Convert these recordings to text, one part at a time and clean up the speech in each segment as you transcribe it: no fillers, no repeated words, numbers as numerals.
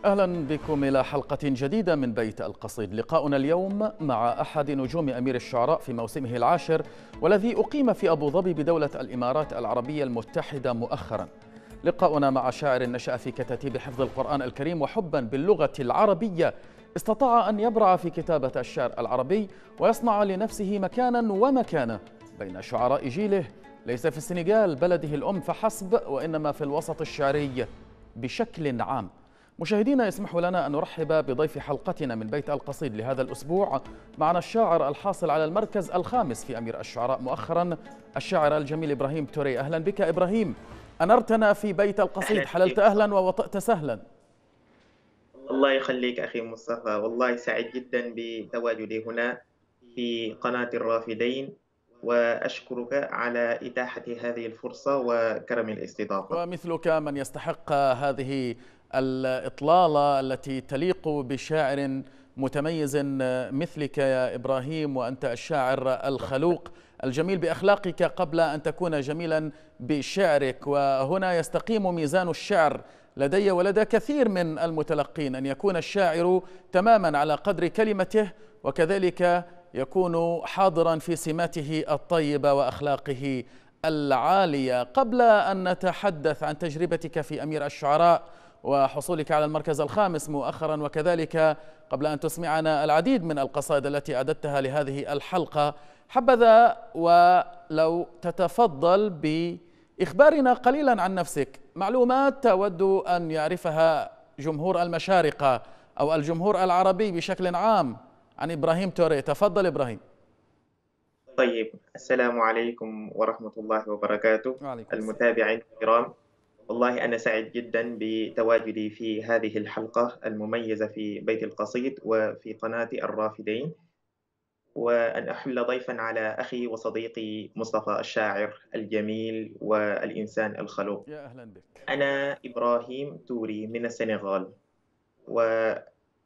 أهلا بكم إلى حلقة جديدة من بيت القصيد. لقاؤنا اليوم مع أحد نجوم أمير الشعراء في موسمه العاشر، والذي أقيم في أبو ظبي بدولة الإمارات العربية المتحدة مؤخرا. لقاؤنا مع شاعر نشأ في كتاتيب حفظ القرآن الكريم، وحبا باللغة العربية استطاع أن يبرع في كتابة الشعر العربي ويصنع لنفسه مكانا ومكانة بين شعراء جيله، ليس في السنغال بلده الأم فحسب، وإنما في الوسط الشعري بشكل عام. مشاهدينا، يسمحوا لنا أن نرحب بضيف حلقتنا من بيت القصيد لهذا الأسبوع. معنا الشاعر الحاصل على المركز الخامس في أمير الشعراء مؤخرا، الشاعر الجميل إبراهيم توري. أهلا بك إبراهيم، أنرتنا في بيت القصيد، حللت أهلا ووطأت سهلا. الله يخليك أخي مصطفى، والله سعيد جدا بتواجدي هنا في قناة الرافدين، وأشكرك على إتاحة هذه الفرصة وكرم الاستضافة. ومثلك من يستحق هذه الإطلالة التي تليق بشاعر متميز مثلك يا إبراهيم، وأنت الشاعر الخلوق الجميل بأخلاقك قبل أن تكون جميلا بشعرك. وهنا يستقيم ميزان الشعر لدي ولدى كثير من المتلقين، أن يكون الشاعر تماما على قدر كلمته، وكذلك يكون حاضرا في سماته الطيبة وأخلاقه العالية. قبل أن نتحدث عن تجربتك في أمير الشعراء وحصولك على المركز الخامس مؤخرا، وكذلك قبل أن تسمعنا العديد من القصائد التي أعددتها لهذه الحلقة، حبذا ولو تتفضل بإخبارنا قليلا عن نفسك، معلومات تود أن يعرفها جمهور المشارقة أو الجمهور العربي بشكل عام عن إبراهيم توري. تفضل إبراهيم. طيب، السلام عليكم ورحمة الله وبركاته. وعليكم السلام. المتابعين الكرام، والله أنا سعيد جدا بتواجدي في هذه الحلقة المميزة في بيت القصيد وفي قناة الرافدين، وأن أحل ضيفا على أخي وصديقي مصطفى الشاعر الجميل والإنسان الخلوق. يا أهلا بك. أنا إبراهيم توري من السنغال، وحفظت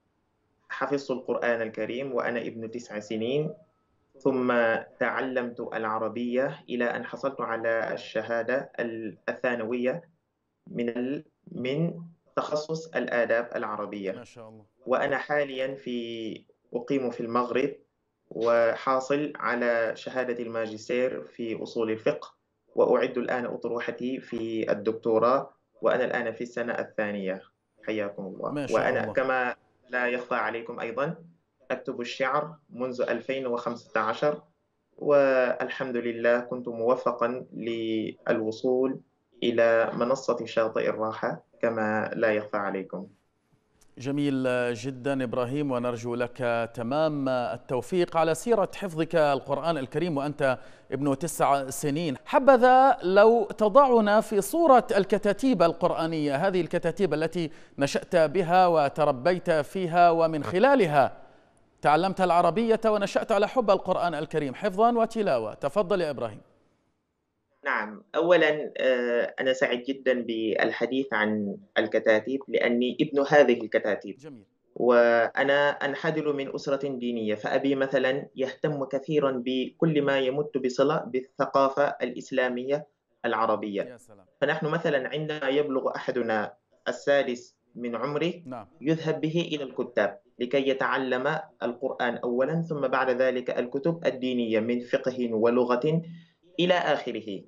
القرآن الكريم وأنا ابن 9 سنين، ثم تعلمت العربية إلى أن حصلت على الشهادة الثانوية من تخصص الآداب ما العربية. شاء الله. وأنا حاليا أقيم في المغرب، وحاصل على شهادة الماجستير في أصول الفقه، وأعد الآن أطروحتي في الدكتوراه، وأنا الآن في السنة الثانية. حياكم الله. ما شاء وأنا الله. كما لا يخفى عليكم أيضا أكتب الشعر منذ 2015، والحمد لله كنت موفقا للوصول إلى منصة شاطئ الراحة كما لا يخفى عليكم. جميل جدا إبراهيم، ونرجو لك تمام التوفيق على سيرة حفظك القرآن الكريم وأنت ابن 9 سنين. حبذا لو تضعنا في صورة الكتاتيب القرآنية، هذه الكتاتيب التي نشأت بها وتربيت فيها ومن خلالها تعلمت العربية ونشأت على حب القرآن الكريم حفظا وتلاوة. تفضل يا إبراهيم. نعم، أولا أنا سعيد جدا بالحديث عن الكتاتيب لأني ابن هذه الكتاتيب. جميل. وأنا أنحدر من أسرة دينية، فأبي مثلا يهتم كثيرا بكل ما يمت بصلة بالثقافة الإسلامية العربية. يا سلام. فنحن مثلا عندما يبلغ أحدنا السادس من عمره نعم. يذهب به إلى الكتاب لكي يتعلم القرآن أولا، ثم بعد ذلك الكتب الدينية من فقه ولغة إلى آخره.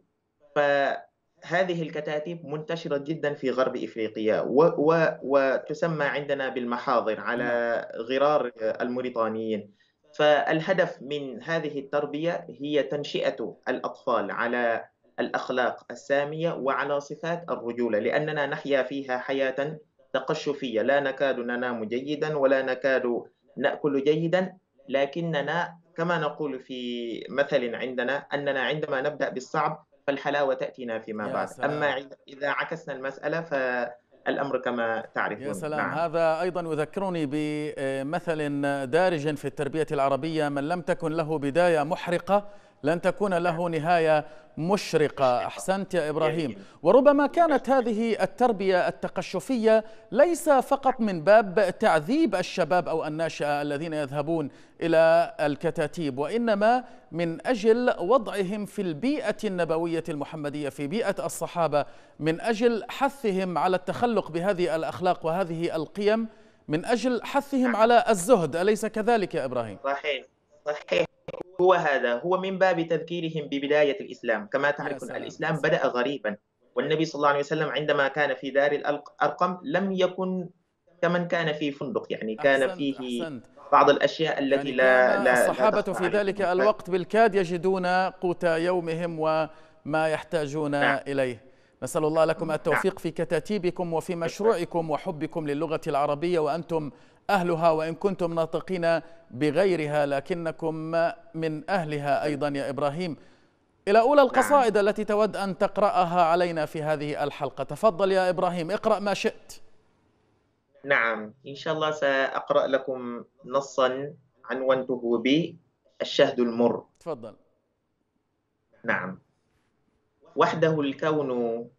فهذه الكتاتيب منتشرة جدا في غرب إفريقيا، وتسمى عندنا بالمحاضر على نعم. غرار الموريتانيين. فالهدف من هذه التربية هي تنشئة الأطفال على الأخلاق السامية وعلى صفات الرجولة، لأننا نحيا فيها حياة تقشفية، لا نكاد ننام جيدا ولا نكاد نأكل جيدا، لكننا كما نقول في مثل عندنا أننا عندما نبدأ بالصعب فالحلاوة تأتينا فيما يا بعد، أما سلام. إذا عكسنا المسألة فالأمر كما يا تعرفون. سلام، نعم. هذا أيضا يذكرني بمثل دارج في التربية العربية: من لم تكن له بداية محرقة لن تكون له نهاية مشرقة. أحسنت يا إبراهيم. وربما كانت هذه التربية التقشفية ليس فقط من باب تعذيب الشباب أو الناشئة الذين يذهبون إلى الكتاتيب، وإنما من أجل وضعهم في البيئة النبوية المحمدية، في بيئة الصحابة، من أجل حثهم على التخلق بهذه الأخلاق وهذه القيم، من أجل حثهم على الزهد. أليس كذلك يا إبراهيم؟ صحيح صحيح. هو من باب تذكيرهم ببداية الإسلام. كما تعرفون الإسلام بدأ غريبا، والنبي صلى الله عليه وسلم عندما كان في دار الأرقم لم يكن كمن كان في فندق، يعني كان فيه بعض الأشياء التي يعني كان لا الصحابة تخفى في ذلك عليهم. الوقت بالكاد يجدون قوت يومهم وما يحتاجون إليه. نسأل الله لكم التوفيق في كتاتيبكم وفي مشروعكم وحبكم للغة العربية، وأنتم أهلها وإن كنتم ناطقين بغيرها، لكنكم من أهلها أيضا يا إبراهيم. إلى أولى القصائد التي تود أن تقرأها علينا في هذه الحلقة. تفضل يا إبراهيم، اقرأ ما شئت. نعم، إن شاء الله سأقرأ لكم نصا عنونته بالشهد المر. تفضل. نعم. وحده الكون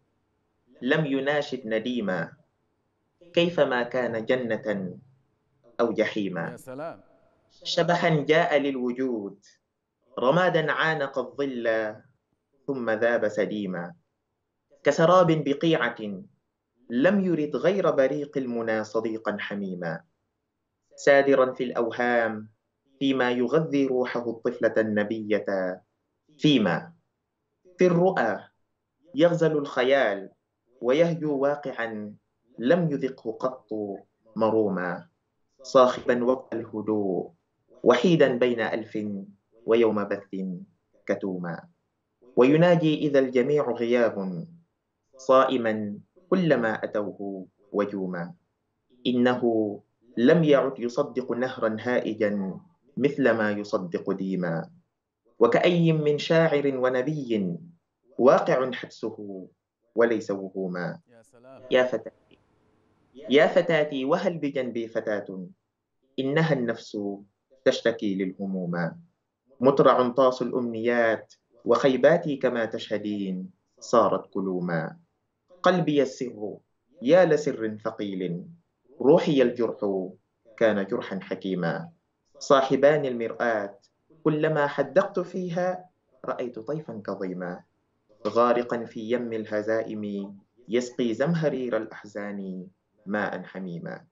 لم يناشد نديما، كيفما كان جنة أو جحيما. يا سلام. شبحا جاء للوجود، رمادا عانق الظل ثم ذاب سديما. كسراب بقيعة لم يرد غير بريق المنى صديقا حميما. سادرا في الأوهام فيما يغذي روحه الطفلة النبية، فيما في الرؤى يغزل الخيال ويهجو واقعا لم يذقه قط مروما. صاخبا وقت الهدوء وحيدا بين ألف ويوم بث كتوما. ويناجي إذا الجميع غياب صائما كلما أتوه وجوما. إنه لم يعد يصدق نهرا هائجا مثل ما يصدق ديما. وكأي من شاعر ونبي واقع حدسه وليس وهوما. يا فتاتي يا فتاتي وهل بجنبي فتاة، إنها النفس تشتكي للهموما. مطرع طاس الأمنيات وخيباتي كما تشهدين صارت كلوما. قلبي السر يا لسر ثقيل، روحي الجرح كان جرحا حكيما. صاحبان المرآة كلما حدقت فيها رأيت طيفا كظيما. غارقا في يم الهزائم يسقي زمهرير الأحزان ماء حميما.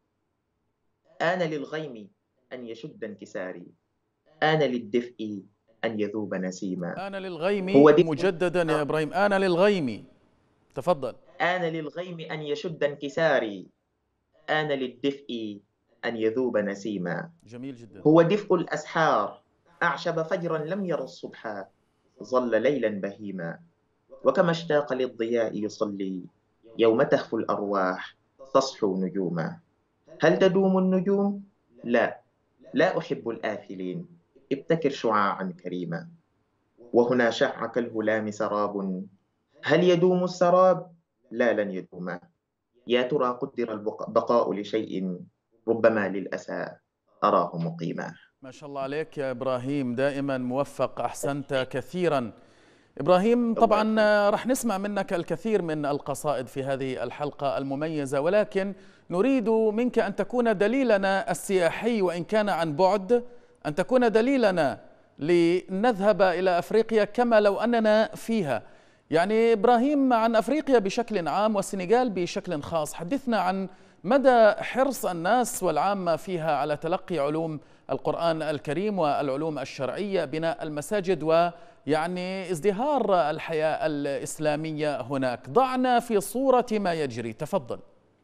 آن للغيم أن يشد انكساري، آن للدفء أن يذوب نسيما. آن للغيم مجددا يا إبراهيم، آن للغيم. تفضل. آن للغيم أن يشد انكساري، آن للدفء أن يذوب نسيما. جميل جدا. هو دفء الأسحار أعشب فجرا لم ير الصبح، ظل ليلا بهيما. وكما اشتاق للضياء يصلي يوم تهفو الأرواح تصحو نجوما. هل تدوم النجوم؟ لا، لا أحب الآفلين، ابتكر شعاعا كريما. وهنا شع كالهلام سراب، هل يدوم السراب؟ لا، لن يدوما. يا ترى قدر البقاء لشيء ربما للأسى أراه مقيما. ما شاء الله عليك يا إبراهيم، دائما موفق، أحسنت كثيرا. إبراهيم، طبعا رح نسمع منك الكثير من القصائد في هذه الحلقة المميزة، ولكن نريد منك أن تكون دليلنا السياحي وإن كان عن بعد، أن تكون دليلنا لنذهب إلى أفريقيا كما لو أننا فيها. يعني إبراهيم، عن أفريقيا بشكل عام والسنغال بشكل خاص، حدثنا عن مدى حرص الناس والعامة فيها على تلقي علوم القرآن الكريم والعلوم الشرعية، بناء المساجد ويعني ازدهار الحياة الإسلامية هناك. ضعنا في صورة ما يجري. تفضل.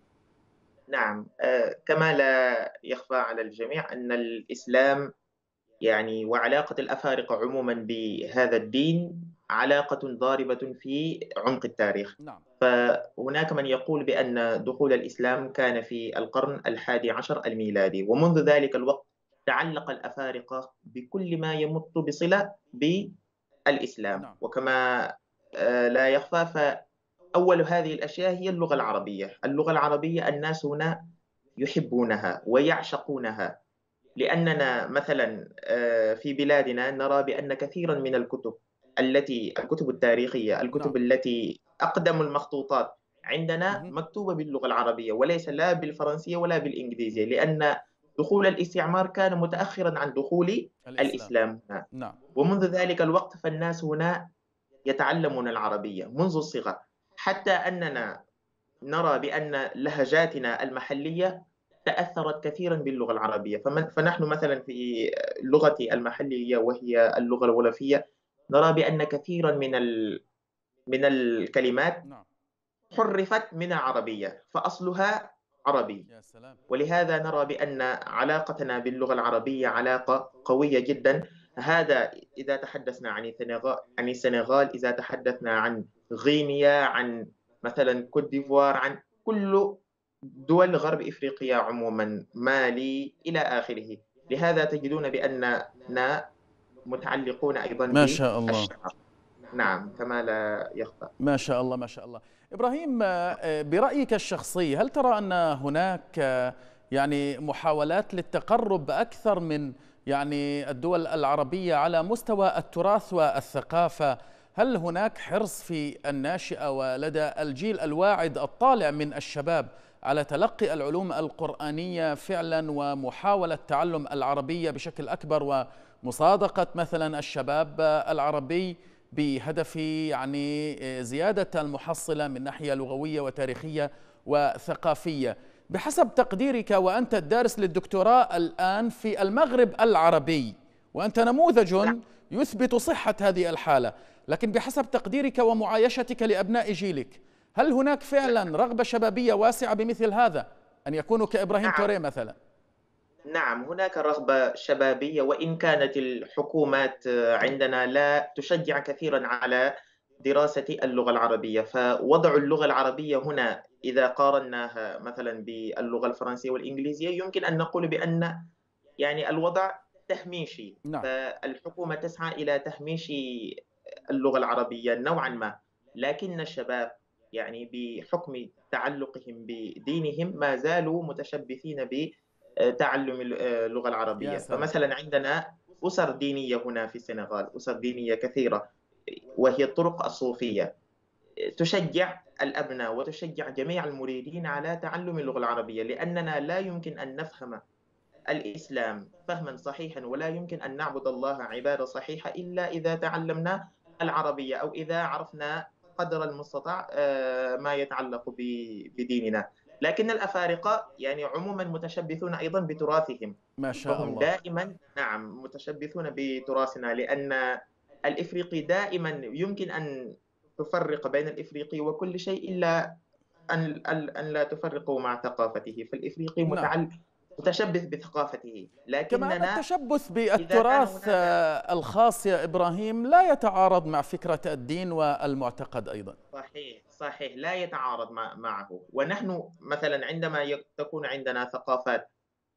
نعم، كما لا يخفى على الجميع أن الإسلام يعني وعلاقة الأفارقة عموما بهذا الدين علاقة ضاربة في عمق التاريخ. نعم. فهناك من يقول بأن دخول الإسلام كان في القرن ال11 الميلادي، ومنذ ذلك الوقت تعلق الأفارقة بكل ما يمت بصلة بالإسلام. نعم. وكما لا يخفى فأول هذه الأشياء هي اللغة العربية. اللغة العربية الناس هنا يحبونها ويعشقونها، لأننا مثلا في بلادنا نرى بأن كثيرا من الكتب التاريخية، نعم. الكتب التي أقدم المخطوطات عندنا مهم. مكتوبة باللغة العربية وليس لا بالفرنسية ولا بالإنجليزية، لأن دخول الاستعمار كان متأخرا عن دخول الإسلام. الإسلام هنا. نعم. ومنذ ذلك الوقت فالناس هنا يتعلمون العربية منذ الصغر، حتى أننا نرى بأن لهجاتنا المحلية تأثرت كثيرا باللغة العربية. فنحن مثلا في لغتي المحلية وهي اللغة الولفية نرى بأن كثيرا من الكلمات نعم. حرفت من العربية فأصلها عربي. يا سلام. ولهذا نرى بأن علاقتنا باللغة العربية علاقة قوية جدا. هذا إذا تحدثنا عن السنغال، إذا تحدثنا عن غينيا، عن مثلا كوت ديفوار، عن كل دول غرب إفريقيا عموما، مالي إلى آخره. لهذا تجدون بأننا متعلقون أيضا ما شاء الله. بالشعر. نعم، كما لا يخفى. ما شاء الله ما شاء الله. إبراهيم، برأيك الشخصي هل ترى أن هناك يعني محاولات للتقرب أكثر من يعني الدول العربية على مستوى التراث والثقافة؟ هل هناك حرص في الناشئة ولدى الجيل الواعد الطالع من الشباب على تلقي العلوم القرآنية فعلا ومحاولة تعلم العربية بشكل أكبر ومصادقة مثلا الشباب العربي بهدف يعني زيادة المحصلة من ناحية لغوية وتاريخية وثقافية؟ بحسب تقديرك وأنت الدارس للدكتوراه الآن في المغرب العربي، وأنت نموذج يثبت صحة هذه الحالة، لكن بحسب تقديرك ومعايشتك لأبناء جيلك، هل هناك فعلا رغبة شبابية واسعة بمثل هذا أن يكونوا كإبراهيم نعم، توريه مثلا؟ نعم، هناك رغبة شبابية، وإن كانت الحكومات عندنا لا تشجع كثيرا على دراسة اللغة العربية. فوضع اللغة العربية هنا إذا قارناها مثلا باللغة الفرنسية والإنجليزية يمكن أن نقول بأن يعني الوضع تهميشي. نعم. فالحكومة تسعى إلى تهميش اللغة العربية نوعا ما، لكن الشباب يعني بحكم تعلقهم بدينهم ما زالوا متشبثين بتعلم اللغة يا العربية. سلام. فمثلا عندنا أسر دينية هنا في السنغال، أسر دينية كثيرة، وهي الطرق الصوفية، تشجع الأبناء وتشجع جميع المريدين على تعلم اللغة العربية، لأننا لا يمكن أن نفهم الإسلام فهما صحيحا، ولا يمكن أن نعبد الله عبادة صحيحة إلا إذا تعلمنا العربية، أو إذا عرفنا قدر المستطاع ما يتعلق بديننا. لكن الأفارقة يعني عموما متشبثون أيضا بتراثهم، ما شاء فهم الله. دائما نعم متشبثون بتراثنا، لأن الإفريقي دائما يمكن أن تفرق بين الإفريقي وكل شيء إلا أن لا تفرقوا مع ثقافته. فالإفريقي نعم. متشبث بثقافته، كما أن لكننا التشبث إذا كان بالتراث هناك الخاص يا إبراهيم لا يتعارض مع فكرة الدين والمعتقد أيضا. صحيح، صحيح، لا يتعارض معه. ونحن مثلا عندما تكون عندنا ثقافات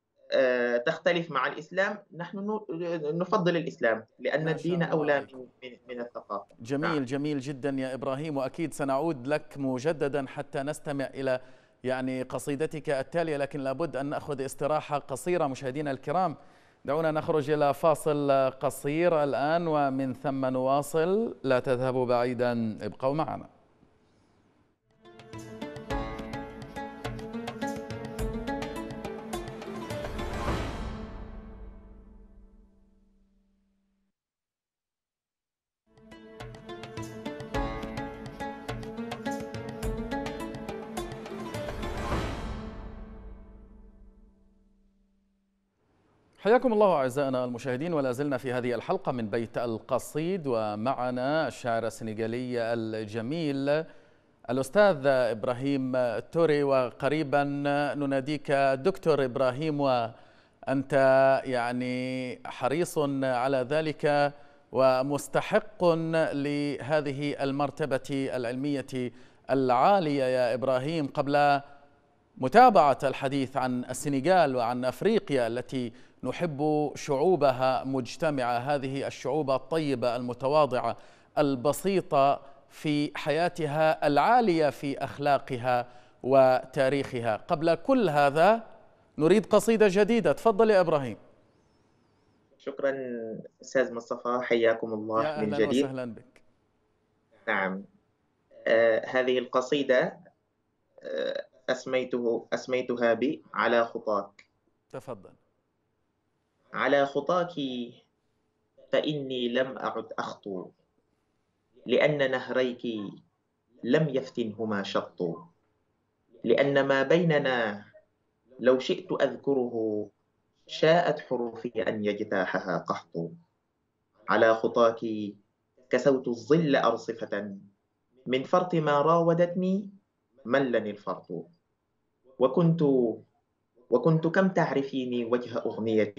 تختلف مع الإسلام، نحن نفضل الإسلام، لأن ما الدين شاء الله أولى عليكم. من الثقافة. نعم. جميل جميل جدا يا إبراهيم، وأكيد سنعود لك مجددا حتى نستمع إلى يعني قصيدتك التالية، لكن لابد أن نأخذ استراحة قصيرة مشاهدينا الكرام. دعونا نخرج إلى فاصل قصير الآن ومن ثم نواصل، لا تذهبوا بعيدا، ابقوا معنا. حياكم الله أعزائنا المشاهدين، ولا زلنا في هذه الحلقة من بيت القصيد، ومعنا الشاعر السنغالي الجميل الأستاذ إبراهيم توري، وقريبا نناديك دكتور إبراهيم، وأنت يعني حريص على ذلك ومستحق لهذه المرتبة العلمية العالية يا إبراهيم. قبل متابعة الحديث عن السنغال وعن أفريقيا التي نحب شعوبها مجتمعة، هذه الشعوب الطيبة المتواضعة البسيطة في حياتها العالية في أخلاقها وتاريخها، قبل كل هذا نريد قصيدة جديدة. تفضل يا إبراهيم. شكرا أستاذ مصطفى، حياكم الله يا من أهلا جديد. وسهلا بك. نعم. هذه القصيدة أسميتها على خطاك. تفضل. على خطاك فإني لم أعد أخطو، لأن نهريك لم يفتنهما شط، لأن ما بيننا لو شئت أذكره شاءت حروفي أن يجتاحها قحط. على خطاك كسوت الظل أرصفة، من فرط ما راودتني ملني الفرط. وكنت وكنت كم تعرفيني وجه أغنية،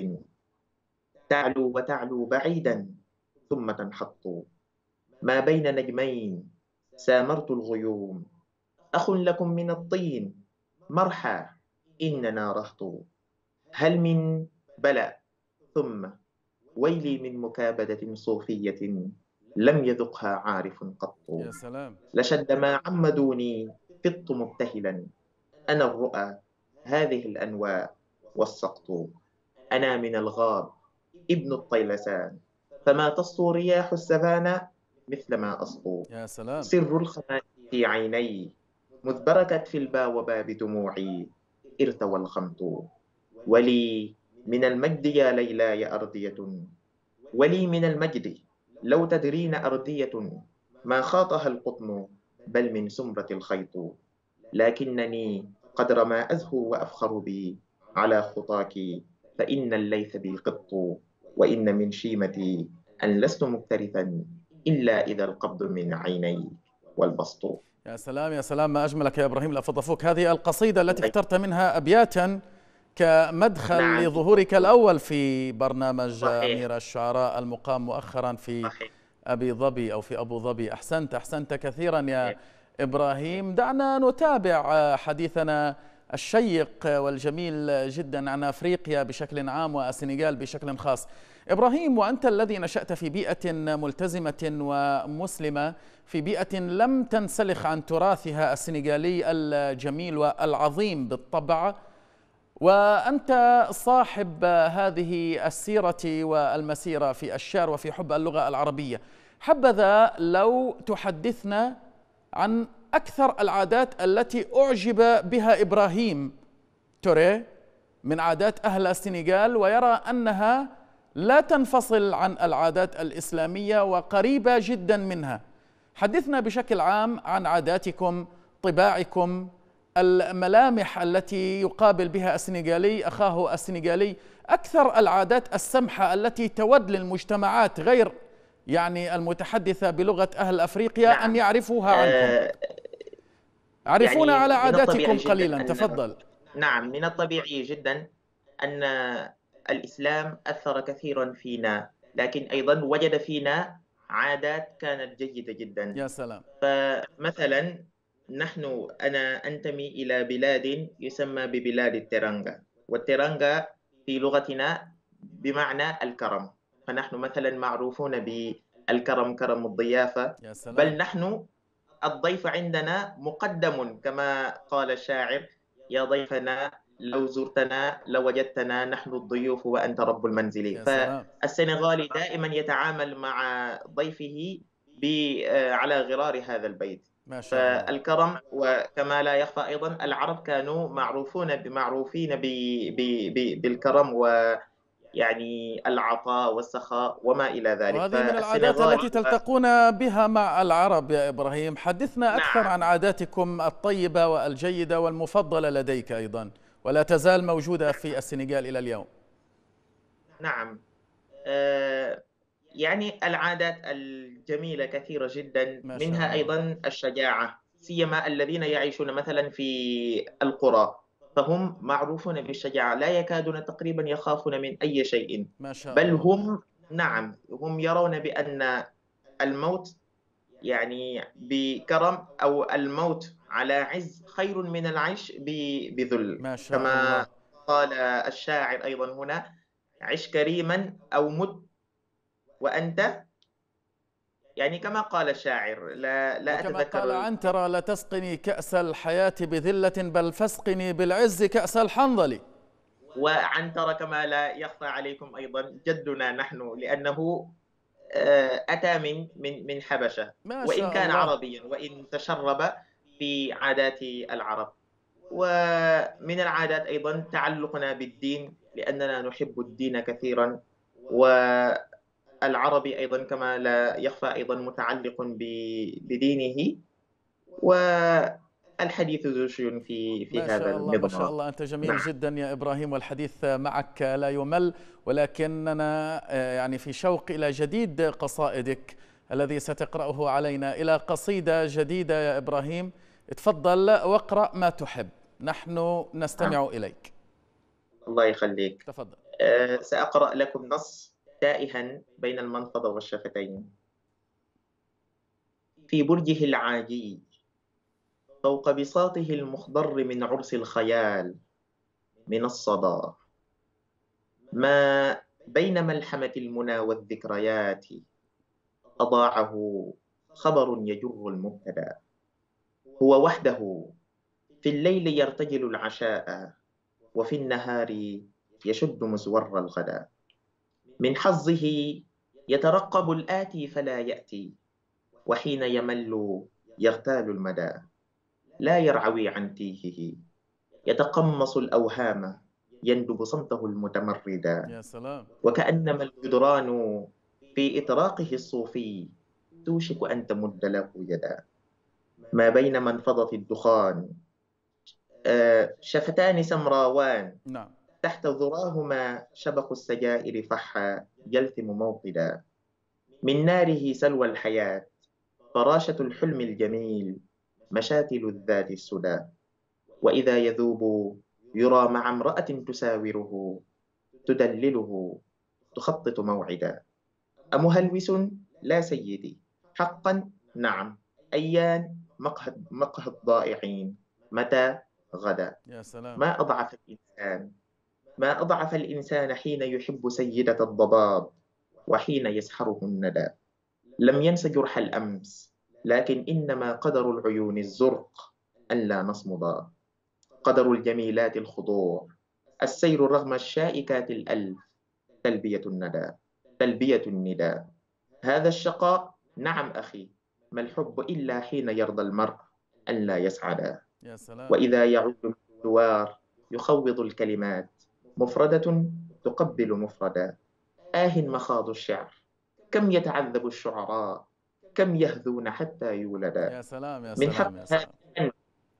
تعلو وتعلو بعيدا ثم تنحط. ما بين نجمين سامرت الغيوم، أخ لكم من الطين مرحى إننا رهط. هل من بلى ثم ويلي من مكابدة صوفية لم يذقها عارف قط. يا سلام. لشد ما عمدوني فضت مبتهلا، أنا الرؤى هذه الأنواء والسقط. أنا من الغاب ابن الطيلسان، فما تصطو رياح السفانة مثل ما أسطو. يا سلام. سر الخمال في عيني مذ بركت في البا وباب دموعي ارتوى الخمط. ولي من المجد يا ليلاي أردية، ولي من المجد لو تدرين أردية، ما خاطها القطن بل من سمرة الخيط. لكنني قدر ما أزهو وأفخر بي على خطاك، فإن الليث بي قط، وإن من شيمتي أن لست مكترثا إلا إذا القبض من عيني والبسط. يا سلام يا سلام، ما أجملك يا إبراهيم الأفضفوك. هذه القصيدة التي اخترت منها أبياتا كمدخل نعم لظهورك الأول في برنامج صحيح أمير الشعراء المقام مؤخرا في صحيح أبي ظبي أو في أبو ظبي. أحسنت أحسنت كثيرا يا صحيح. إبراهيم. دعنا نتابع حديثنا الشيق والجميل جدا عن أفريقيا بشكل عام والسنغال بشكل خاص. إبراهيم، وأنت الذي نشأت في بيئة ملتزمة ومسلمة، في بيئة لم تنسلخ عن تراثها السنغالي الجميل والعظيم بالطبع، وأنت صاحب هذه السيرة والمسيرة في الشعر وفي حب اللغة العربية، حبذا لو تحدثنا عن أكثر العادات التي أعجب بها إبراهيم توريه من عادات أهل السنغال، ويرى أنها لا تنفصل عن العادات الإسلامية وقريبة جدا منها. حدثنا بشكل عام عن عاداتكم، طباعكم، الملامح التي يقابل بها السنغالي أخاه السنغالي، أكثر العادات السمحة التي تود للمجتمعات غير يعني المتحدثة بلغة أهل أفريقيا أن نعم. يعرفوها عنكم. عرفونا يعني على من الطبيعي عاداتكم جدا قليلا، أن تفضل. نعم، من الطبيعي جدا أن الإسلام أثر كثيرا فينا، لكن أيضا وجد فينا عادات كانت جيدة جدا. يا سلام. فمثلا أنا أنتمي إلى بلاد يسمى ببلاد الترنجة، والترنجة في لغتنا بمعنى الكرم. فنحن مثلا معروفون بالكرم، كرم الضيافة. يا بل سلام. نحن الضيف عندنا مقدم، كما قال الشاعر: يا ضيفنا لو زرتنا لوجدتنا نحن الضيوف وأنت رب المنزل. يا سلام. فالسنغالي دائما يتعامل مع ضيفه على غرار هذا البيت. ما شاء الله. فالكرم، وكما لا يخفى أيضا العرب كانوا معروفين بالكرم، ويعني العطاء والسخاء وما إلى ذلك. وهذه من العادات فالسنغال التي تلتقون بها مع العرب يا إبراهيم. حدثنا أكثر نعم عن عاداتكم الطيبة والجيدة والمفضلة لديك أيضا، ولا تزال موجودة في السنغال إلى اليوم. نعم. يعني العادات الجميلة كثيرة جدا، ما شاء منها الله. أيضا الشجاعة، سيما الذين يعيشون مثلا في القرى، فهم معروفون بالشجاعة، لا يكادون تقريبا يخافون من أي شيء. ما شاء بل الله. هم يرون بأن الموت يعني بكرم، أو الموت على عز خير من العيش بذل. ما شاء كما الله. قال الشاعر أيضا هنا: عش كريما أو مت وأنت، يعني كما قال الشاعر، لا وكما قال أتذكر. عنترة: لا تسقني كأس الحياة بذلة بل فاسقني بالعز كأس الحنظل. وعنترة كما لا يخفى عليكم أيضا جدنا نحن، لأنه أتى من حبشة، ما وإن شاء كان الله. عربيا وإن تشرب في عادات العرب. ومن العادات أيضا تعلقنا بالدين، لأننا نحب الدين كثيرا. والعربي أيضا كما لا يخفى أيضا متعلق بدينه، والحديث ذو شيء في ما هذا شاء الله ما شاء المضمار. الله، أنت جميل نعم. جدا يا إبراهيم، والحديث معك لا يمل، ولكننا يعني في شوق إلى جديد قصائدك الذي ستقرأه علينا، إلى قصيدة جديدة يا إبراهيم. تفضل واقرأ ما تحب، نحن نعم. نستمع إليك. الله يخليك. تفضل. سأقرأ لكم نص تائها بين المنفضة والشفتين. في برجه العاجي، فوق بساطه المخضر من عرس الخيال، من الصدى، ما بين ملحمة المنى والذكريات، أضاعه خبر يجر المبتدى. هو وحده في الليل يرتجل العشاء، وفي النهار يشد مزور الغدا. من حظه يترقب الآتي فلا يأتي، وحين يمل يغتال المدى. لا يرعوي عن تيهه، يتقمص الأوهام، يندب صمته المتمردا. يا سلام. وكأنما الجدران في إطراقه الصوفي توشك أن تمد له يدا. ما بين منفضة الدخان شفتان سمراوان، نعم. تحت ذراهما شبق السجائر فحا يلثم موقدا. من ناره سلوى الحياة، فراشة الحلم الجميل، مشاتل الذات السدى. وإذا يذوب يرى مع امرأة تساوره، تدلله، تخطط موعدا. أمهلوس؟ لا سيدي، حقا نعم. أيان مقهى الضائعين، متى؟ غدا. يا سلام. ما أضعف الإنسان، ما أضعف الإنسان حين يحب سيدة الضباب، وحين يسحره الندى. لم ينس جرح الأمس، لكن إنما قدر العيون الزرق أن لا نصمدا. قدر الجميلات الخضوع، السير رغم الشائكات الألف، تلبية الندى، تلبية النداء. هذا الشقاء نعم أخي، ما الحب إلا حين يرضى المرء أن لا يسعدا. يا سلام. وإذا يعود من الدوار يخوض الكلمات، مفردة تقبل مفردا. مخاض الشعر، كم يتعذب الشعراء، كم يهذون حتى يولدا. يا سلام. يا من حق سلام. يا هذا سلام. الفن،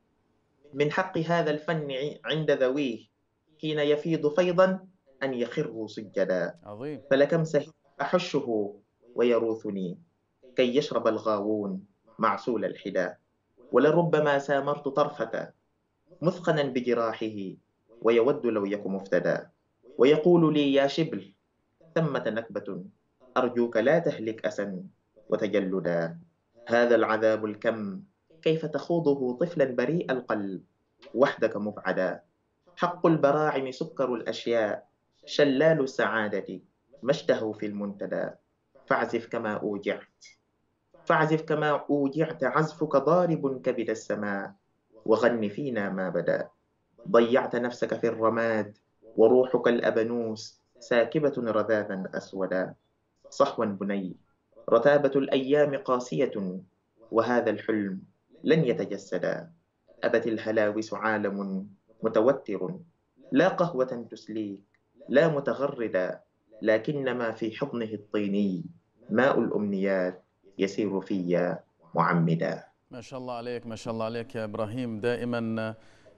من حق هذا الفن عند ذويه، حين يفيض فيضا أن يخروا سجدا. عظيم. فلكم سهيل أحشه ويروثني، كي يشرب الغاوون معسول الحدا. ولربما سامرت طرفة، مثقنا بجراحه، ويود لو يك مفتدى. ويقول لي يا شبل، ثمة نكبة، أرجوك لا تهلك أسا وتجلدا. هذا العذاب الكم، كيف تخوضه طفلا بريء القلب وحدك مبعدا. حق البراعم سكر الأشياء، شلال السعادة، ما اشتهوا في المنتدى. فاعزف كما أوجعت، فاعزف كما أوجعت، عزفك ضارب كبد السماء، وغن فينا ما بدا. ضيعت نفسك في الرماد، وروحك الأبنوس ساكبة رذاذا أسودا. صحوا بني، رتابة الأيام قاسية، وهذا الحلم لن يتجسدا. أبت الهلاوس عالم متوتر، لا قهوة تسليك، لا متغردا، لكنما في حضنه الطيني ماء الأمنيات يسير فيا معمدا. ما شاء الله عليك، ما شاء الله عليك يا إبراهيم، دائما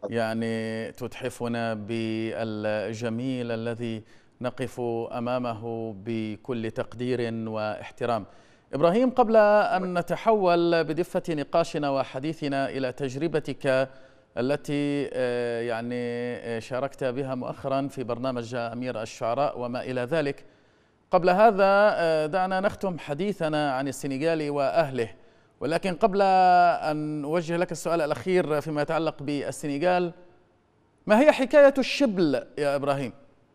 يعني تتحفنا بالجميل الذي نقف أمامه بكل تقدير واحترام. إبراهيم، قبل أن نتحول بدفة نقاشنا وحديثنا إلى تجربتك التي يعني شاركت بها مؤخرا في برنامج أمير الشعراء وما إلى ذلك، قبل هذا دعنا نختم حديثنا عن السنغال وأهله. ولكن قبل أن أوجه لك السؤال الأخير فيما يتعلق بالسنغال، ما هي حكاية الشبل يا إبراهيم؟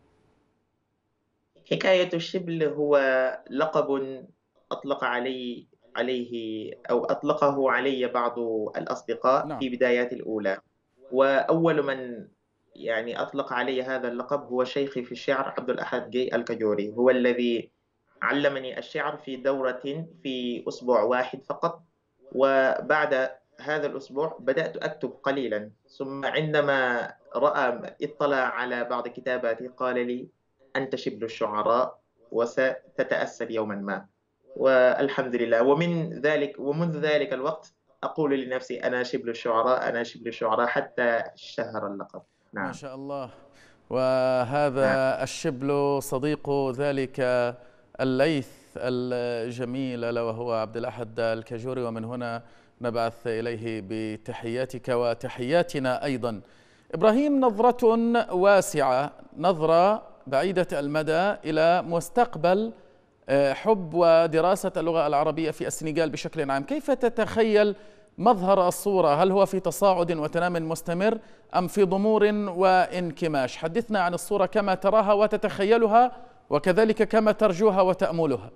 حكاية الشبل هو لقب أطلق عليه أو أطلقه علي بعض الأصدقاء نعم. في بداياتي الأولى. وأول من يعني أطلق علي هذا اللقب هو شيخي في الشعر عبد الأحد جي الكجوري، هو الذي علمني الشعر في دورة في أسبوع واحد فقط. وبعد هذا الأسبوع بدأت أكتب قليلا، ثم عندما اطلع على بعض كتاباتي قال لي: أنت شبل الشعراء وستتأثر يوما ما. والحمد لله. ومنذ ذلك الوقت أقول لنفسي: أنا شبل الشعراء، أنا شبل الشعراء، حتى اشتهر اللقب. ما نعم. شاء الله. نعم. وهذا الشبل صديق ذلك الليث الجميل ألا وهو عبد الأحد الكجوري، ومن هنا نبعث إليه بتحياتك وتحياتنا أيضا. إبراهيم، نظرة واسعة، نظرة بعيدة المدى إلى مستقبل حب ودراسة اللغة العربية في السنغال بشكل عام، كيف تتخيل مظهر الصورة؟ هل هو في تصاعد وتنام مستمر أم في ضمور وانكماش؟ حدثنا عن الصورة كما تراها وتتخيلها، وكذلك كما ترجوها وتأملها.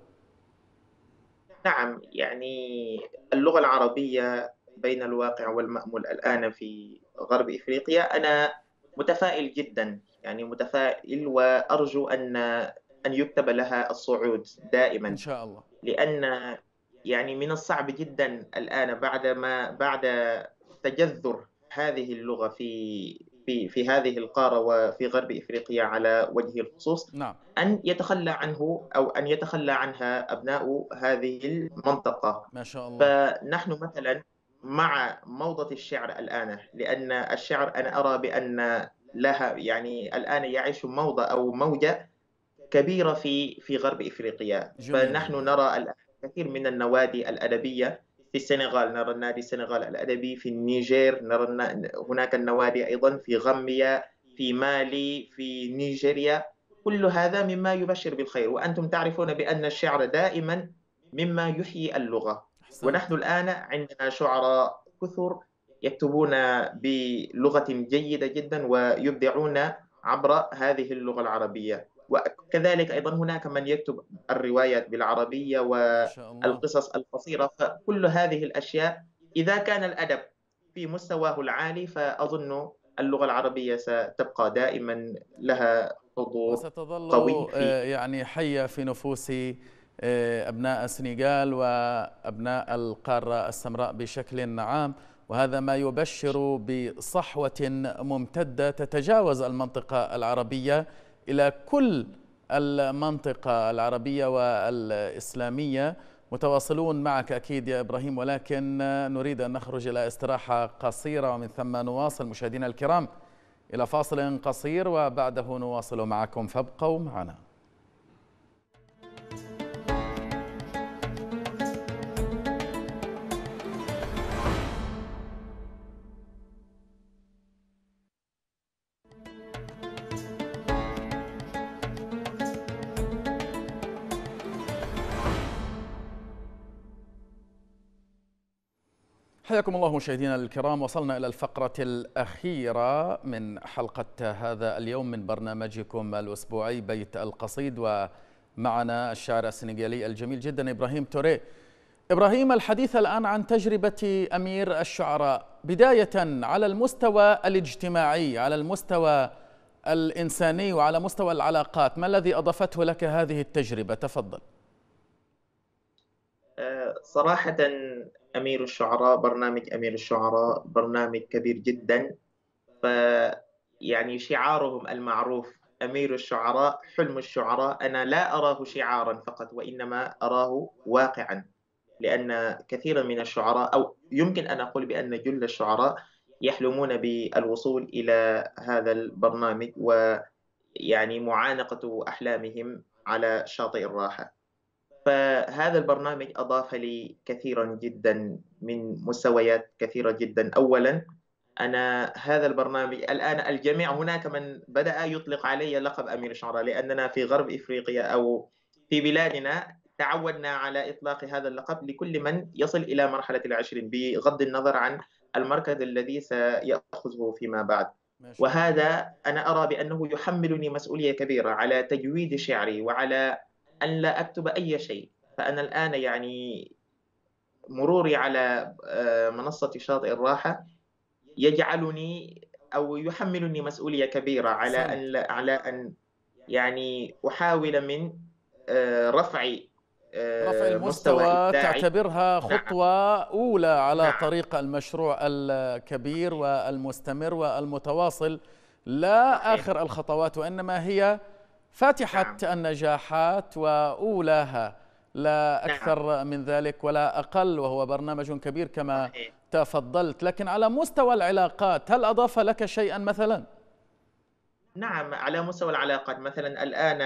نعم، يعني اللغة العربية بين الواقع والمأمول الآن في غرب إفريقيا، أنا متفائل جدا، يعني متفائل، وأرجو أن يكتب لها الصعود إن دائما. شاء الله. لأن يعني من الصعب جدا الآن بعد تجذر هذه اللغة في هذه القارة وفي غرب إفريقيا على وجه الخصوص، نعم. أن يتخلى عنه أو أن يتخلى عنها أبناء هذه المنطقة. ما شاء الله. فنحن مثلا مع موضة الشعر الآن، لأن الشعر أنا أرى بأن لها يعني الآن يعيش موضة أو موجة كبيرة في غرب إفريقيا. جميل فنحن جدا. نرى الآن كثير من النوادي الأدبية في السنغال، نرى النادي السنغال الأدبي في النيجير، نرى هناك النوادي أيضا في غامبيا، في مالي، في نيجيريا. كل هذا مما يبشر بالخير، وأنتم تعرفون بأن الشعر دائما مما يحيي اللغة. أحسنت. ونحن الآن عندنا شعراء كثر يكتبون بلغة جيدة جدا ويبدعون عبر هذه اللغة العربية. وكذلك أيضا هناك من يكتب الروايات بالعربية ما شاء الله. والقصص القصيرة. فكل هذه الأشياء إذا كان الأدب في مستواه العالي، فأظن اللغة العربية ستبقى دائما لها حضور وستظل قوي في. يعني حية في نفوس أبناء السنغال وأبناء القارة السمراء بشكل عام، وهذا ما يبشر بصحوة ممتدة تتجاوز المنطقة العربية إلى كل المنطقة العربية والإسلامية. متواصلون معك أكيد يا إبراهيم، ولكن نريد أن نخرج إلى استراحة قصيرة، ومن ثم نواصل مشاهدينا الكرام إلى فاصل قصير، وبعده نواصل معكم، فابقوا معنا. حياكم الله مشاهدينا الكرام، وصلنا إلى الفقرة الأخيرة من حلقة هذا اليوم من برنامجكم الأسبوعي بيت القصيد، ومعنا الشاعر السنغالي الجميل جدا إبراهيم توري. إبراهيم، الحديث الآن عن تجربة أمير الشعراء، بداية على المستوى الاجتماعي، على المستوى الإنساني، وعلى مستوى العلاقات، ما الذي أضافته لك هذه التجربة؟ تفضل. صراحة أمير الشعراء، برنامج أمير الشعراء برنامج كبير جدا. ف يعني شعارهم المعروف أمير الشعراء حلم الشعراء، أنا لا أراه شعارا فقط، وإنما أراه واقعا. لأن كثيرا من الشعراء، أو يمكن أن أقول بأن جل الشعراء، يحلمون بالوصول إلى هذا البرنامج، ويعني معانقة أحلامهم على شاطئ الراحة. فهذا البرنامج أضاف لي كثيرا جدا من مستويات كثيرة جدا. أولا، أنا هذا البرنامج الآن الجميع، هناك من بدأ يطلق علي لقب أمير الشعراء، لأننا في غرب إفريقيا أو في بلادنا تعودنا على إطلاق هذا اللقب لكل من يصل إلى مرحلة العشرين، بغض النظر عن المركز الذي سيأخذه فيما بعد. ما شاء الله. وهذا أنا أرى بأنه يحملني مسؤولية كبيرة على تجويد شعري، وعلى أن لا أكتب أي شيء. فأنا الآن يعني مروري على منصة شاطئ الراحة يجعلني أو يحملني مسؤولية كبيرة أحسنت. على أن يعني أحاول من رفع رفع مستوى المستوى إبداعي. تعتبرها نعم، خطوة أولى على نعم، طريق المشروع الكبير والمستمر والمتواصل، لا صحيح، آخر الخطوات، وإنما هي فاتحة نعم، النجاحات وأولاها، لا نعم، أكثر من ذلك ولا أقل، وهو برنامج كبير كما صحيح. تفضلت. لكن على مستوى العلاقات، هل أضاف لك شيئا مثلا؟ نعم، على مستوى العلاقات مثلًا الآن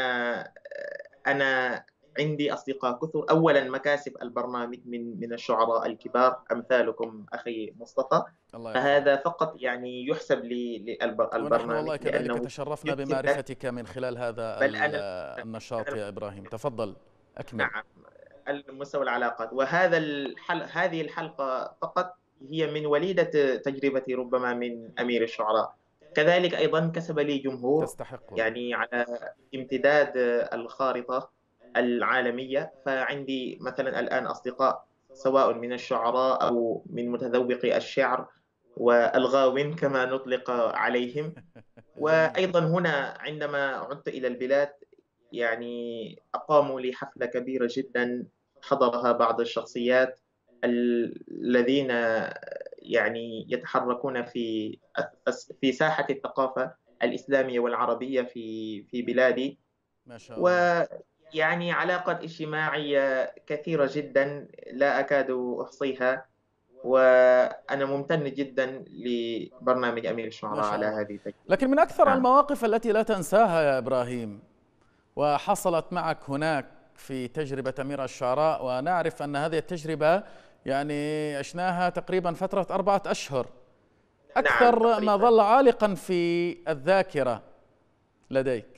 أنا عندي أصدقاء كثر. أولًا مكاسب البرنامج من الشعراء الكبار أمثالكم أخي مصطفى، الله يحفظك. فهذا فقط يعني يُحسب ونحن البرنامج والله كذلك لأنه تشرفنا يكسب الناس. بمعرفتك من خلال هذا بل النشاط أنا يا إبراهيم. تفضل، أكمل. نعم، مستوى العلاقات. وهذا هذه الحلقة فقط هي من وليدة تجربتي ربما من أمير الشعراء. كذلك أيضًا كسب لي جمهور تستحقه. يعني على امتداد الخارطة العالمية. فعندي مثلًا الآن أصدقاء سواء من الشعراء أو من متذوقي الشعر والغاوين كما نطلق عليهم. جميل. وأيضًا هنا عندما عُدت إلى البلاد يعني أقاموا لي حفلة كبيرة جدًا حضرها بعض الشخصيات الذين يعني يتحركون في ساحة الثقافة الإسلامية والعربية في بلادي. ما شاء الله. ويعني علاقات اجتماعية كثيرة جدًا لا أكاد أحصيها. وأنا ممتن جدًا لبرنامج أمير ما الشعراء على شاء الله. هذه التجربة. لكن من أكثر نعم، المواقف التي لا تنساها يا إبراهيم وحصلت معك هناك في تجربة أمير الشعراء، ونعرف أن هذه التجربة يعني عشناها تقريبا فترة 4 أشهر، نعم أكثر ما تقريبًا. ظل عالقا في الذاكرة لديك؟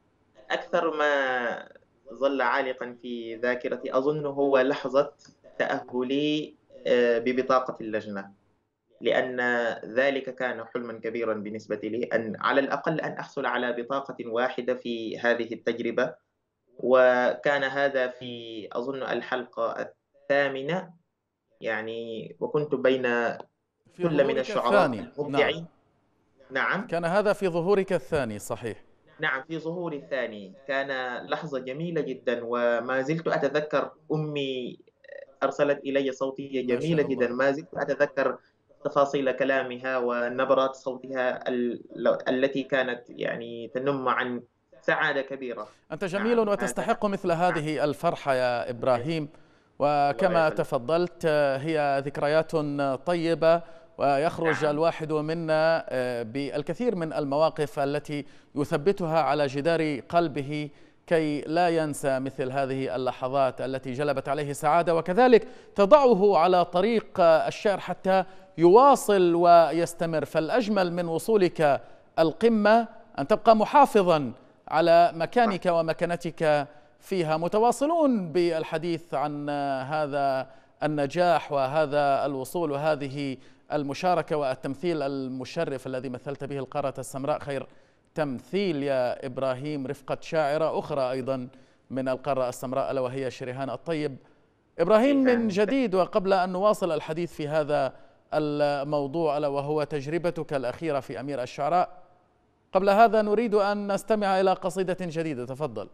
أكثر ما ظل عالقًا في ذاكرتي أظن هو لحظة تأهُّلي ببطاقة اللجنة. لأن ذلك كان حلمًا كبيرًا بالنسبة لي أن على الأقل أن أحصل على بطاقة واحدة في هذه التجربة. وكان هذا في أظن الحلقة الثامنة يعني. وكنت بين في ثُلّة من ظهورك الشعراء الثاني، نعم. المبدعين. نعم. كان هذا في ظهورك الثاني، صحيح. نعم، في ظهوري الثاني. كان لحظة جميلة جدًا. وما زلت أتذكّر أمي أرسلت إلي صوتية ما جميلة شاء جدًا. الله. ما زلت أتذكّر تفاصيل كلامها ونبرات صوتها التي كانت يعني تنُم عن سعادة كبيرة. أنت جميل نعم، هذا. وتستحق مثل نعم، هذه الفرحة يا إبراهيم، الله وكما يخلّيك. تفضلت هي ذكريات طيبة، ويخرج نعم، الواحد منا بالكثير من المواقف التي يثبتها على جدار قلبه كي لا ينسى مثل هذه اللحظات التي جلبت عليه سعادة، وكذلك تضعه على طريق الشعر حتى يواصل ويستمر. فالأجمل من وصولك القمة أن تبقى محافظا على مكانك صحيح، ومكانتك فيها. متواصلون بالحديث عن هذا النجاح وهذا الوصول وهذه المشاركة والتمثيل المشرف الذي مثلت به القارة السمراء، خير تمثيل يا إبراهيم، رفقة شاعرة أخرى أيضا من القارة السمراء ألا وهي شريهان الطيب. إبراهيم، من شكرًا. جديد وقبل أن نواصل الحديث في هذا الموضوع ألا وهو تجربتك الأخيرة في أمير الشعراء، قبل هذا نريد أن نستمع إلى قصيدة جديدة. تفضل.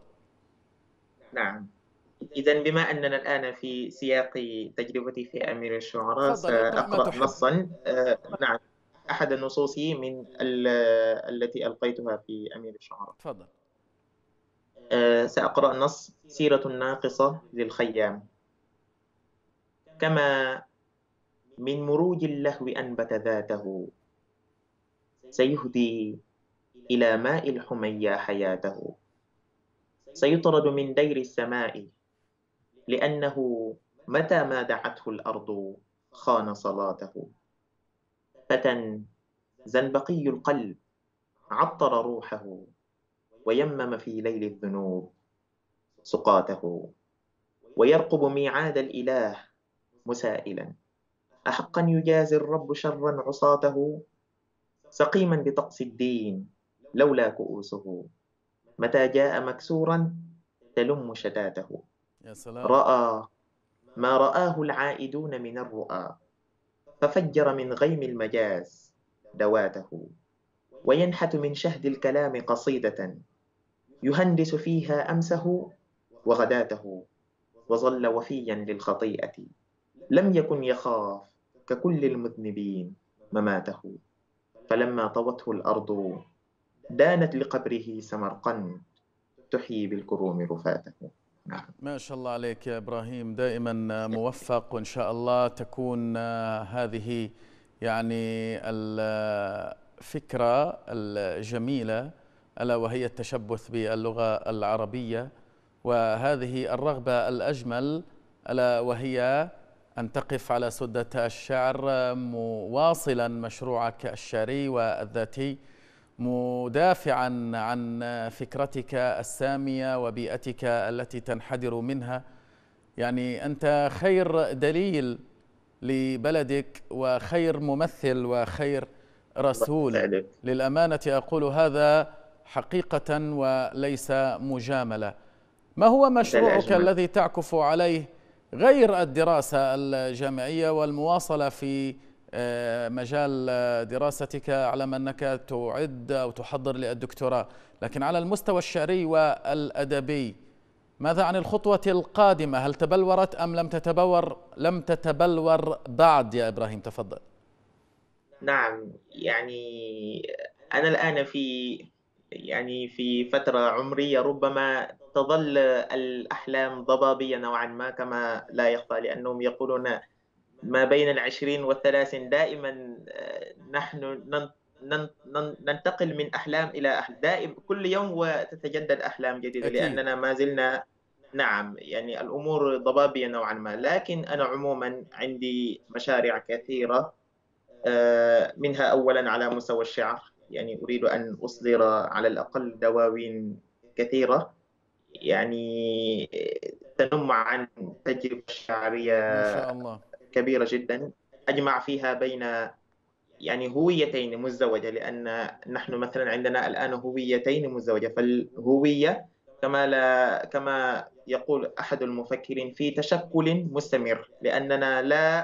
نعم. إذًا بما أننا الآن في سياق تجربتي في أمير الشعراء تفضل، اقرأ ما سأقرأ تحب. نصًا. نعم، أحد النصوص التي ألقيتها في أمير الشعراء. تفضل. سأقرأ نص: سيرة ناقصة للخيام. كما من مروج اللهو أنبت ذاته، سيهدي إلى ماء الحميا حياته. سيطرد من دير السماء لأنه متى ما دعته الأرض خان صلاته. فتى زنبقي القلب عطر روحه ويمم في ليل الذنوب سقاته. ويرقب ميعاد الإله مسائلا: أحقا يجازي الرب شرا عصاته؟ سقيما بطقس الدين لولا كؤوسه، متى جاء مكسورا تلم شتاته. يا سلام. رأى ما رآه العائدون من الرؤى، ففجر من غيم المجاز دواته. وينحت من شهد الكلام قصيدة يهندس فيها أمسه وغداته، وظل وفيا للخطيئة، لم يكن يخاف ككل المذنبين مماته. فلما طوته الأرض دانت لقبره سمرقند، تحيي بالكروم رفاته. نعم. ما شاء الله عليك يا إبراهيم، دائما موفق، وإن شاء الله تكون هذه يعني الفكرة الجميلة، ألا وهي التشبث باللغة العربية، وهذه الرغبة الأجمل ألا وهي أن تقف على سدة الشعر مواصلا مشروعك الشعري والذاتي، مدافعا عن فكرتك السامية وبيئتك التي تنحدر منها. يعني أنت خير دليل لبلدك وخير ممثل وخير رسول، للأمانة أقول هذا حقيقة وليس مجاملة. ما هو مشروعك الذي تعكف عليه غير الدراسة الجامعية والمواصلة في مجال دراستك؟ أعلم أنك تعد أو تحضر للدكتوراه، لكن على المستوى الشعري والأدبي ماذا عن الخطوة القادمة؟ هل تبلورت أم لم تتبلور بعد يا إبراهيم؟ تفضل. نعم، أنا الآن في فترة عمرية ربما تظل الأحلام ضبابية نوعا ما، كما لا يخفى، لأنهم يقولون ما بين 20 و30 دائما نحن ننتقل من أحلام إلى أحلام دائم، كل يوم وتتجدد أحلام جديدة، أكيد. لأننا ما زلنا نعم الأمور ضبابية نوعا ما. لكن أنا عموما عندي مشاريع كثيرة، منها أولا على مستوى الشعر، أريد أن أصدر على الأقل دواوين كثيرة تنم عن تجربة شعرية ما شاء الله كبيرة جدا، أجمع فيها بين هويتين مزدوجة، لأن نحن مثلا عندنا الآن هويتين مزدوجة، فالهوية كما يقول أحد المفكرين في تشكل مستمر، لأننا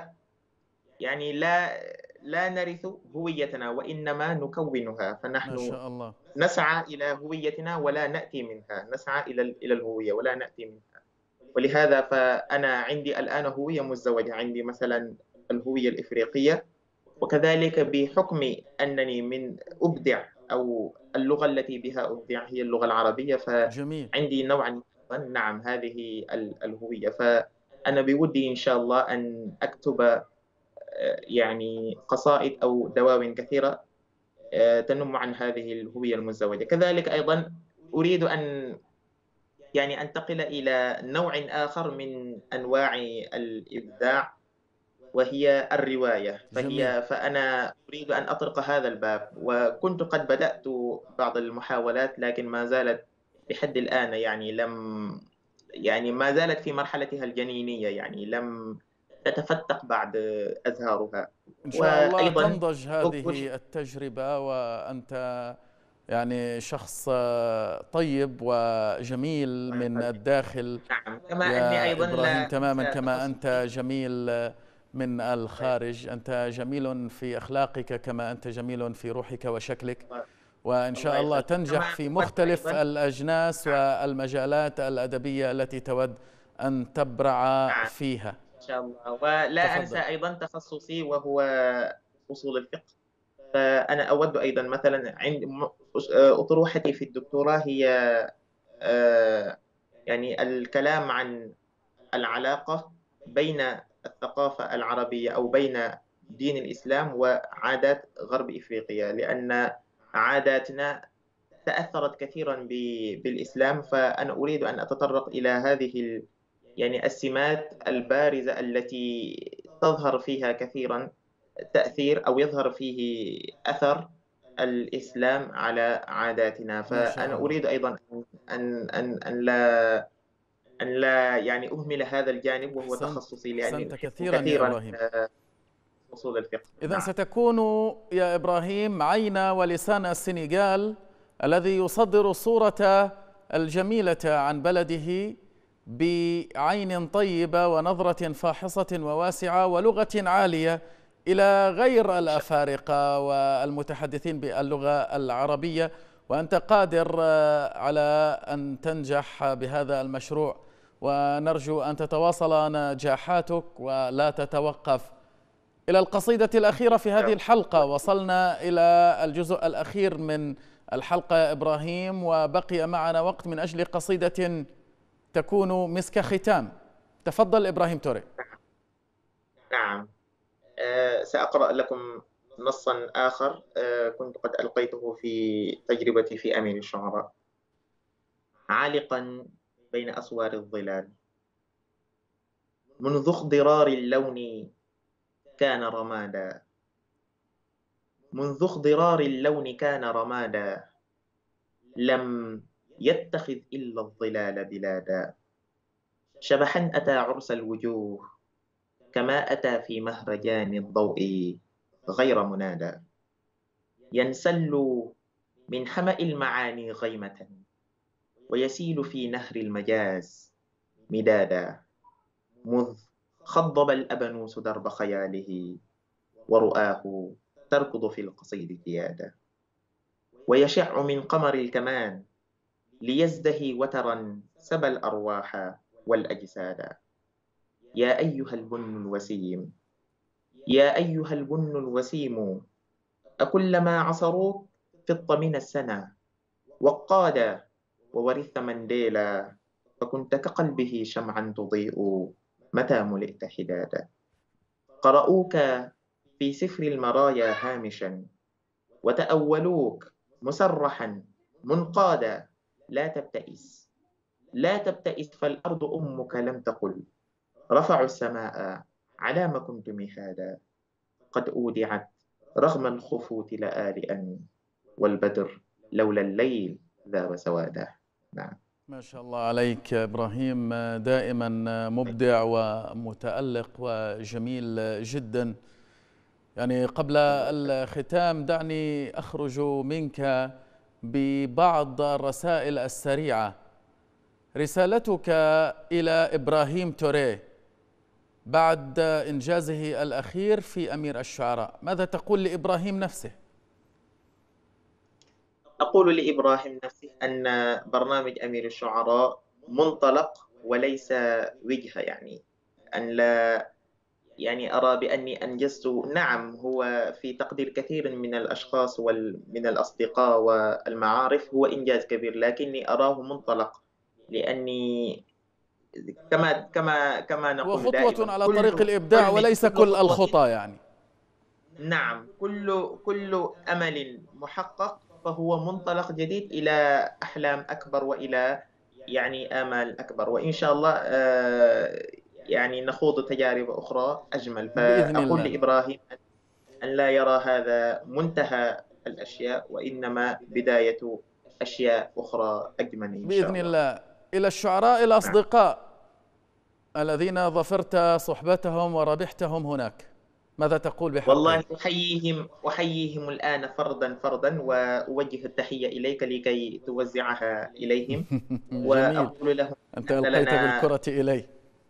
لا نرث هويتنا وإنما نكونها، ما فنحن شاء الله نسعى إلى هويتنا ولا نأتي منها، نسعى إلى الهوية ولا نأتي منها. ولهذا فأنا عندي الآن هوية مزدوجة، عندي مثلا الهوية الإفريقية، وكذلك بحكم أنني من أبدع أو اللغة التي بها أبدع هي اللغة العربية، جميل. فعندي نوعا نعم هذه الهوية. فأنا بودي إن شاء الله أن أكتب قصائد أو دواوين كثيرة تنم عن هذه الهوية المزدوجة. كذلك أيضا أريد أن أنتقل إلى نوع آخر من أنواع الإبداع، وهي الرواية. فأنا أريد أن أطرق هذا الباب، وكنت قد بدأت بعض المحاولات، لكن ما زالت لحد الآن ما زالت في مرحلتها الجنينية، لم تتفتق بعد أزهارها. إن شاء الله تنضج هذه التجربة، وأنت شخص طيب وجميل من الداخل. نعم، كما أني أيضا إبراهيم تماما كما أنت جميل من الخارج، أنت جميل في أخلاقك كما أنت جميل في روحك وشكلك، وإن شاء الله تنجح في مختلف الأجناس والمجالات الأدبية التي تود أن تبرع فيها إن شاء الله. ولا أنسى أيضا تخصصي وهو أصول الفقه، فأنا أود أيضا مثلا أطروحتي في الدكتوراه هي الكلام عن العلاقة بين الثقافة العربية أو بين دين الإسلام وعادات غرب إفريقيا، لأن عاداتنا تأثرت كثيرا بالإسلام، فأنا أريد أن أتطرق إلى هذه السمات البارزة التي تظهر فيها كثيرا تأثير أو يظهر فيه أثر الإسلام على عاداتنا. فأنا أريد أيضا أن لا أهمل هذا الجانب، وهو تخصصي، لأني كثيرا يا إبراهيم أصول الفقه. إذن ستكون يا إبراهيم عين ولسان السنغال الذي يصدر صورة الجميلة عن بلده بعين طيبة ونظرة فاحصة وواسعة ولغة عالية إلى غير الأفارقة والمتحدثين باللغة العربية، وأنت قادر على أن تنجح بهذا المشروع، ونرجو أن تتواصل نجاحاتك ولا تتوقف. إلى القصيدة الأخيرة في هذه الحلقة، وصلنا إلى الجزء الأخير من الحلقة يا إبراهيم، وبقي معنا وقت من أجل قصيدة تكون مسك ختام. تفضل إبراهيم توري. نعم. سأقرأ لكم نصا آخر كنت قد ألقيته في تجربتي في أمير الشعراء. عالقا بين أسوار الظلال، منذ اخضرار اللون كان رمادا، منذ اخضرار اللون كان رمادا، لم يتخذ إلا الظلال بلادا. شبحا أتى عرس الوجوه، كما أتى في مهرجان الضوء غير منادى. ينسل من حمأ المعاني غيمة، ويسيل في نهر المجاز مدادا. مذ خضب الأبنوس درب خياله، ورؤاه تركض في القصيد كيادا. ويشع من قمر الكمان، ليزدهي وترا سبى الأرواح والأجسادا. يا أيها البن الوسيم، يا أيها البن الوسيم، أكلما عصروك فضت من السنا، وقادا وورثت منديلا، فكنت كقلبه شمعا تضيء متى ملئت حدادا. قرأوك في سفر المرايا هامشا، وتأولوك مسرحا منقادا. لا تبتئس، لا تبتئس، فالأرض أمك لم تقل رفعوا السماء على ما كنت مهادا. قد أودعت رغم الخفوت لآلئا، والبدر لولا الليل ذاب سوادا. نعم. ما شاء الله عليك إبراهيم، دائما مبدع ومتألق وجميل جدا. يعني قبل الختام دعني أخرج منك ببعض الرسائل السريعة. رسالتك إلى إبراهيم توري بعد إنجازه الأخير في أمير الشعراء، ماذا تقول لإبراهيم نفسه؟ أقول لإبراهيم نفسه أن برنامج أمير الشعراء منطلق وليس وجهة، يعني أن لا، يعني أرى بأني أنجزت. نعم، هو في تقدير كثير من الأشخاص ومن الأصدقاء والمعارف هو إنجاز كبير، لكني أراه منطلق، لأني كما نقول وخطوة دائما على طريق كل الإبداع حلم، وليس كل كل خطوة. الخطى يعني. نعم، كل أمل محقق فهو منطلق جديد إلى أحلام أكبر وإلى يعني آمال أكبر، وإن شاء الله يعني نخوض تجارب أخرى أجمل. بإذن فأقول الله. لإبراهيم أن لا يرى هذا منتهى الأشياء، وإنما بداية أشياء أخرى أجمل إن شاء بإذن الله. الله. إلى الشعراء نعم. الأصدقاء الذين ظفرت صحبتهم وربحتهم هناك، ماذا تقول والله بحقهم؟ أحييهم الآن فردا فردا، وأوجه التحية إليك لكي توزعها إليهم، جميل، وأقول لهم أنت أن ألقيت لنا بالكرة إلي.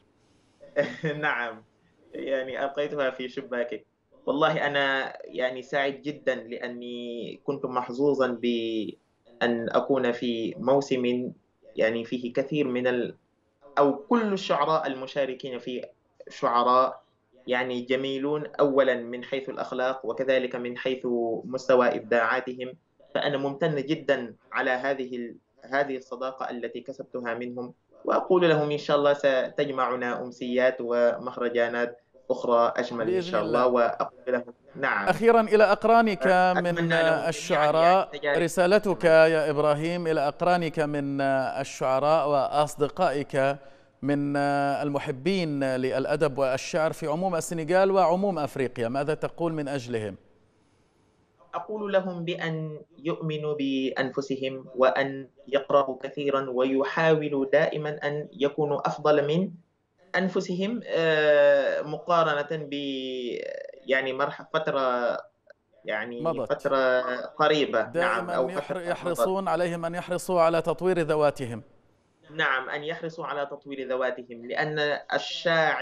نعم، يعني ألقيتها في شباكك. والله أنا يعني سعيد جدا، لأني كنت محظوظا بأن أكون في موسم يعني فيه كثير من أو كل الشعراء المشاركين فيه شعراء يعني جميلون، أولا من حيث الأخلاق وكذلك من حيث مستوى إبداعاتهم. فأنا ممتن جدا على هذه الصداقة التي كسبتها منهم، وأقول لهم إن شاء الله ستجمعنا أمسيات ومهرجانات أخرى أجمل إن بإذن شاء الله. الله. وأقول لهم نعم، أخيرا إلى أقرانك من أتمنى لهم جميعا يعني الشعراء، تجارب. رسالتك يا إبراهيم إلى أقرانك من الشعراء وأصدقائك من المحبين للأدب والشعر في عموم السنغال وعموم أفريقيا، ماذا تقول من أجلهم؟ أقول لهم بأن يؤمنوا بأنفسهم، وأن يقرأوا كثيرا، ويحاولوا دائما أن يكونوا أفضل من أنفسهم مقارنة ب يعني فترة، يعني مضت. فترة قريبة. نعم، أو دائما فترة مضت. يحرصون، عليهم أن يحرصوا على تطوير ذواتهم. نعم، أن يحرصوا على تطوير ذواتهم، لأن الشاعر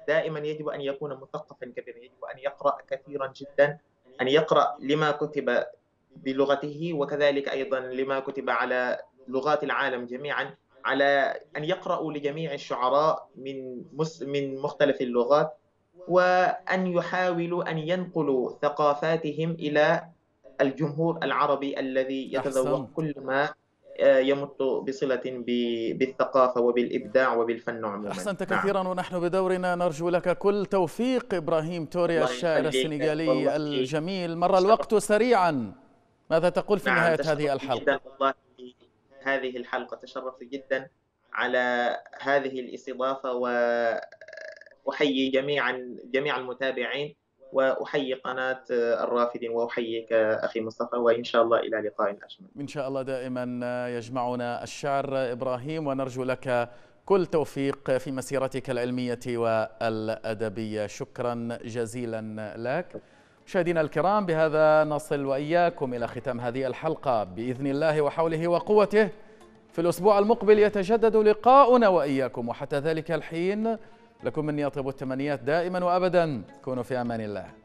دائما يجب أن يكون مثقفا كثيرا، يجب أن يقرأ كثيرا جدا، أن يقرأ لما كتب بلغته، وكذلك أيضا لما كتب على لغات العالم جميعا، على أن يقرأوا لجميع الشعراء من مختلف اللغات، وأن يحاولوا أن ينقلوا ثقافاتهم إلى الجمهور العربي الذي يتذوق أحسنت. كل ما يمت بصلة بالثقافة وبالإبداع وبالفن عموما. أحسنت نعم. كثيرا، ونحن بدورنا نرجو لك كل توفيق. إبراهيم توري الله الشاعر يخليك السنغالي والله. الجميل، مر تشرفت. الوقت سريعا، ماذا تقول في نعم، نهاية هذه تشرفت الحلقة؟ جدا والله بهذه الحلقة، تشرفت جدا على هذه الاستضافة، وأحيي جميع المتابعين، وأحيي قناة الرافدين، وأحييك أخي مصطفى، وإن شاء الله إلى لقاء أشمل. إن شاء الله دائما يجمعنا الشعر إبراهيم، ونرجو لك كل توفيق في مسيرتك العلمية والأدبية. شكرا جزيلا لك. مشاهدينا الكرام، بهذا نصل وإياكم إلى ختام هذه الحلقة بإذن الله وحوله وقوته. في الأسبوع المقبل يتجدد لقاؤنا وإياكم، وحتى ذلك الحين لكم مني أطيب التمنيات دائما وأبدا. كونوا في أمان الله.